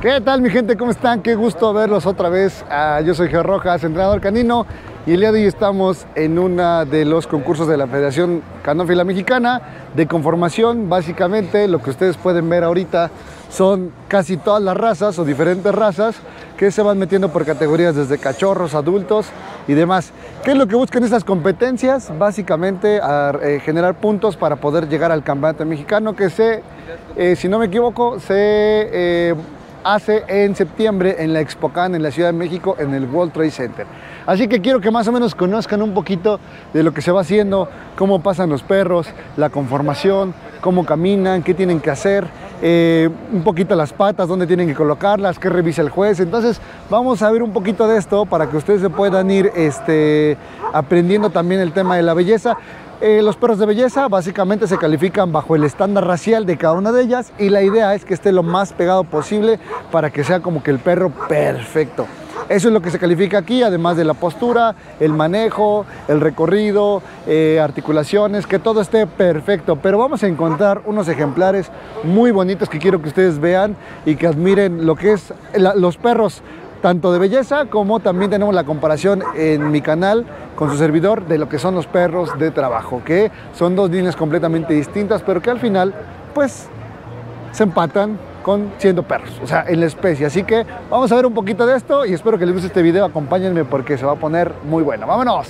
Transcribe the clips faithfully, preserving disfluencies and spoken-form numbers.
¿Qué tal, mi gente? ¿Cómo están? Qué gusto verlos otra vez. Uh, yo soy Ger Rojas, entrenador canino, y el día de hoy estamos en uno de los concursos de la Federación Canófila Mexicana de conformación. Básicamente, lo que ustedes pueden ver ahorita son casi todas las razas o diferentes razas que se van metiendo por categorías desde cachorros, adultos y demás. ¿Qué es lo que buscan estas competencias? Básicamente a, eh, generar puntos para poder llegar al campeonato mexicano que se, eh, si no me equivoco, se eh, hace en septiembre en la Expocan en la Ciudad de México, en el World Trade Center. Así que quiero que más o menos conozcan un poquito de lo que se va haciendo, cómo pasan los perros, la conformación, cómo caminan, qué tienen que hacer, eh, un poquito las patas, dónde tienen que colocarlas, qué revisa el juez. Entonces vamos a ver un poquito de esto para que ustedes se puedan ir este, aprendiendo también el tema de la belleza. Eh, los perros de belleza básicamente se califican bajo el estándar racial de cada una de ellas, y la idea es que esté lo más pegado posible para que sea como que el perro perfecto. Eso es lo que se califica aquí, además de la postura, el manejo, el recorrido, eh, articulaciones, que todo esté perfecto. Pero vamos a encontrar unos ejemplares muy bonitos que quiero que ustedes vean y que admiren lo que es la, los perros, tanto de belleza como también tenemos la comparación en mi canal con su servidor de lo que son los perros de trabajo, que son dos líneas completamente distintas, pero que al final pues se empatan con siendo perros, o sea, en la especie. Así que vamos a ver un poquito de esto y espero que les guste este video. Acompáñenme porque se va a poner muy bueno. ¡Vámonos!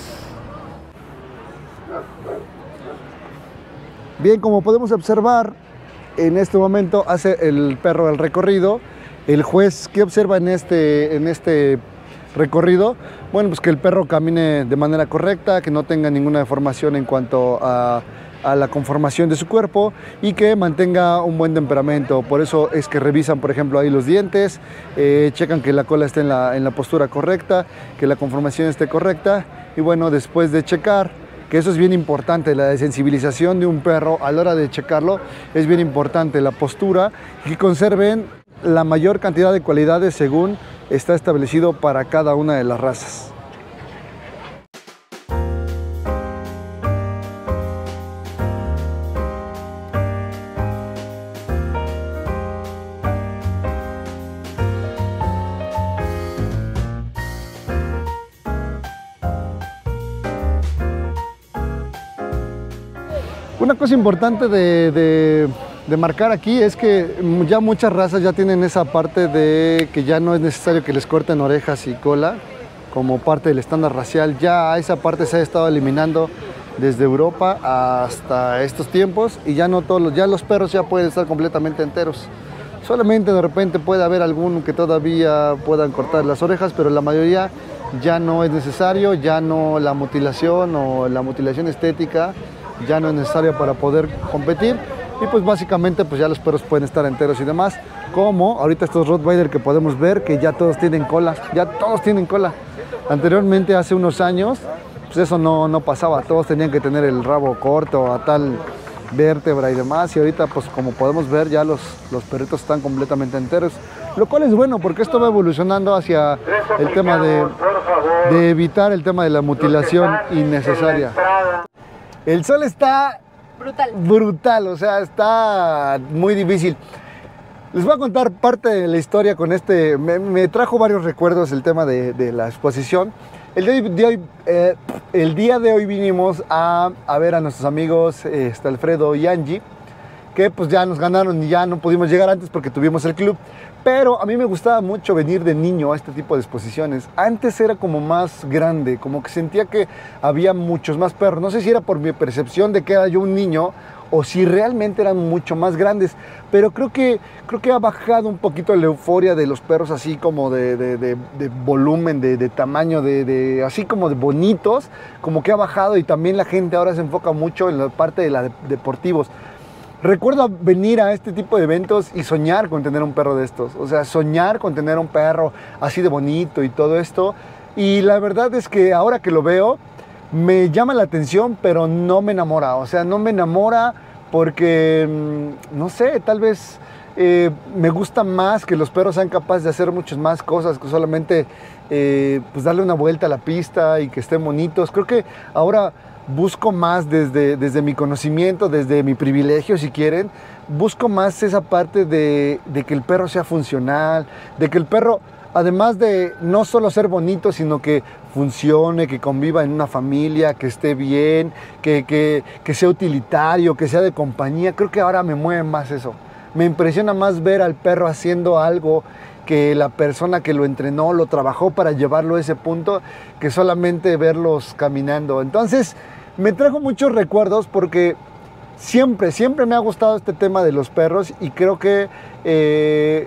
Bien, como podemos observar, en este momento hace el perro el recorrido. El juez, ¿qué observa en este, en este recorrido? Bueno, pues que el perro camine de manera correcta, que no tenga ninguna deformación en cuanto a, a la conformación de su cuerpo y que mantenga un buen temperamento. Por eso es que revisan, por ejemplo, ahí los dientes, eh, checan que la cola esté en la, en la postura correcta, que la conformación esté correcta. Y bueno, después de checar, que eso es bien importante, la desensibilización de un perro a la hora de checarlo, es bien importante la postura, y que conserven la mayor cantidad de cualidades según está establecido para cada una de las razas. Una cosa importante de, de, de marcar aquí es que ya muchas razas ya tienen esa parte de que ya no es necesario que les corten orejas y cola como parte del estándar racial. Ya esa parte se ha estado eliminando desde Europa hasta estos tiempos, y ya no todos los, ya los perros ya pueden estar completamente enteros. Solamente de repente puede haber alguno que todavía puedan cortar las orejas, pero la mayoría ya no es necesario, ya no la mutilación o la mutilación estética ya no es necesaria para poder competir, y pues básicamente pues ya los perros pueden estar enteros y demás, como ahorita estos Rottweiler que podemos ver que ya todos tienen cola, ya todos tienen cola. Anteriormente, hace unos años, pues eso no, no pasaba, todos tenían que tener el rabo corto a tal vértebra y demás, y ahorita pues como podemos ver ya los, los perritos están completamente enteros, lo cual es bueno porque esto va evolucionando hacia el tema de, de evitar el tema de la mutilación innecesaria. El sol está brutal, brutal, o sea, está muy difícil. Les voy a contar parte de la historia con este, me, me trajo varios recuerdos el tema de, de la exposición. El día de hoy, eh, el día de hoy vinimos a, a ver a nuestros amigos este, Alfredo y Angie, que pues ya nos ganaron y ya no pudimos llegar antes porque tuvimos el club. Pero a mí me gustaba mucho venir de niño a este tipo de exposiciones. Antes era como más grande, como que sentía que había muchos más perros. No sé si era por mi percepción de que era yo un niño o si realmente eran mucho más grandes. Pero creo que, creo que ha bajado un poquito la euforia de los perros, así como de, de, de, de volumen, de, de tamaño, de, de, así como de bonitos. Como que ha bajado, y también la gente ahora se enfoca mucho en la parte de los de, deportivos. Recuerdo venir a este tipo de eventos y soñar con tener un perro de estos. O sea, soñar con tener un perro así de bonito y todo esto. Y la verdad es que ahora que lo veo, me llama la atención, pero no me enamora. O sea, no me enamora porque, no sé, tal vez eh, me gusta más que los perros sean capaces de hacer muchas más cosas que solamente eh, pues darle una vuelta a la pista y que estén bonitos. Creo que ahora busco más desde, desde mi conocimiento, desde mi privilegio, si quieren, busco más esa parte de, de que el perro sea funcional, de que el perro, además de no solo ser bonito, sino que funcione, que conviva en una familia, que esté bien, que, que, que sea utilitario, que sea de compañía. Creo que ahora me mueve más eso. Me impresiona más ver al perro haciendo algo que la persona que lo entrenó, lo trabajó para llevarlo a ese punto, que solamente verlos caminando. Entonces, me trajo muchos recuerdos porque siempre, siempre me ha gustado este tema de los perros y creo que eh,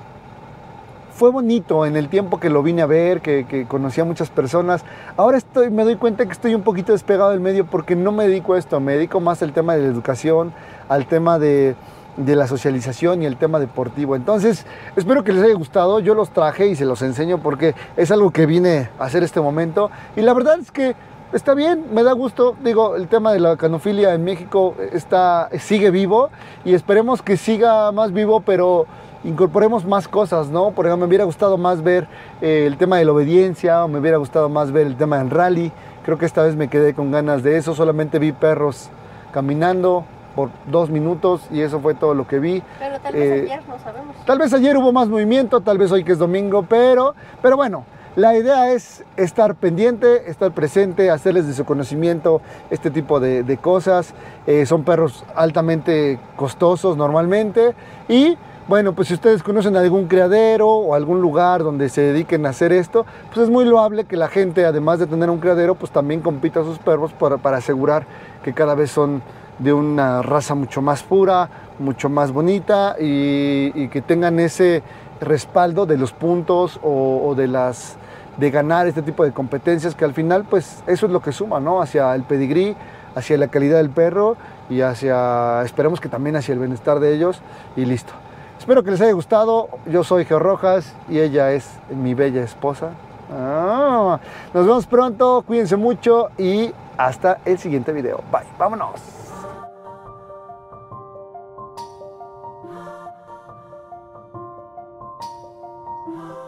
fue bonito en el tiempo que lo vine a ver, que, que conocí a muchas personas. Ahora estoy, me doy cuenta que estoy un poquito despegado del medio porque no me dedico a esto, me dedico más al tema de la educación, al tema de, de la socialización y el tema deportivo. Entonces, espero que les haya gustado. Yo los traje y se los enseño porque es algo que vine a hacer este momento. Y la verdad es que está bien, me da gusto. Digo, el tema de la canofilia en México está, sigue vivo y esperemos que siga más vivo, pero incorporemos más cosas, ¿no? Por ejemplo, me hubiera gustado más ver eh, el tema de la obediencia, o me hubiera gustado más ver el tema del rally. Creo que esta vez me quedé con ganas de eso. Solamente vi perros caminando por dos minutos y eso fue todo lo que vi. Pero tal vez eh, ayer, no sabemos. Tal vez ayer hubo más movimiento, tal vez hoy que es domingo, pero, pero bueno, la idea es estar pendiente, estar presente, hacerles de su conocimiento este tipo de, de cosas. Eh, son perros altamente costosos normalmente y bueno, pues si ustedes conocen algún criadero o algún lugar donde se dediquen a hacer esto, pues es muy loable que la gente, además de tener un criadero, pues también compita a sus perros para, para asegurar que cada vez son de una raza mucho más pura, mucho más bonita y, y que tengan ese respaldo de los puntos o, o de las de ganar este tipo de competencias, que al final pues eso es lo que suma, ¿no? Hacia el pedigrí, hacia la calidad del perro y hacia, esperemos que también hacia el bienestar de ellos y listo. Espero que les haya gustado. Yo soy Geo Rojas y ella es mi bella esposa. Ah, nos vemos pronto, cuídense mucho y hasta el siguiente video. Bye, vámonos. Oh.